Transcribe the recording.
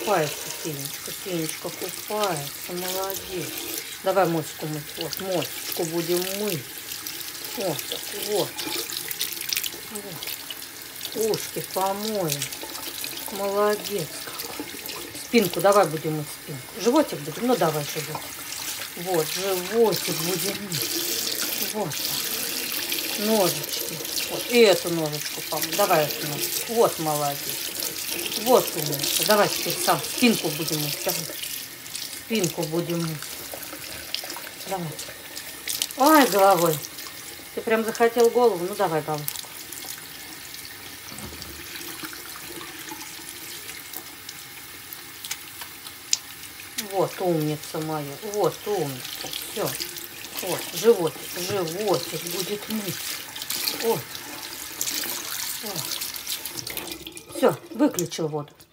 купается Фенечка. Фенечка купается. Молодец. Давай мочку мыть. Вот, мочку будем мыть. Вот так, вот. Вот. Ушки помоем. Молодец. Спинку давай будем мыть спинку. Животик будем? Ну давай животик. Вот, животик будем мыть. Вот так. Ножички. Вот. И эту ножичку помыть. Давай эту ножичку. Вот молодец. Вот умница. Давай теперь сам спинку будем мыть. Давай. Спинку будем мыть. Давай. Ой, головой. Ты прям захотел голову? Ну давай голову. Вот умница моя. Вот умница. Все. Вот, животик. Животик будет мыть. Вот. Вот. Все, выключил воду.